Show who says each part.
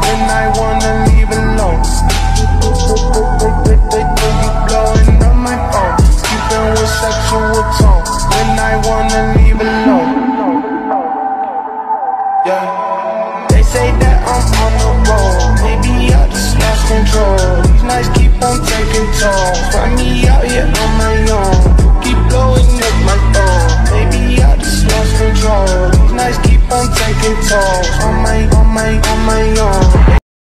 Speaker 1: when I wanna leave alone. You blowing up my phone, keeping with sexual tone when I wanna leave alone. Yeah. They say that I'm on the road, maybe I just lost control. These nights keep on taking toll.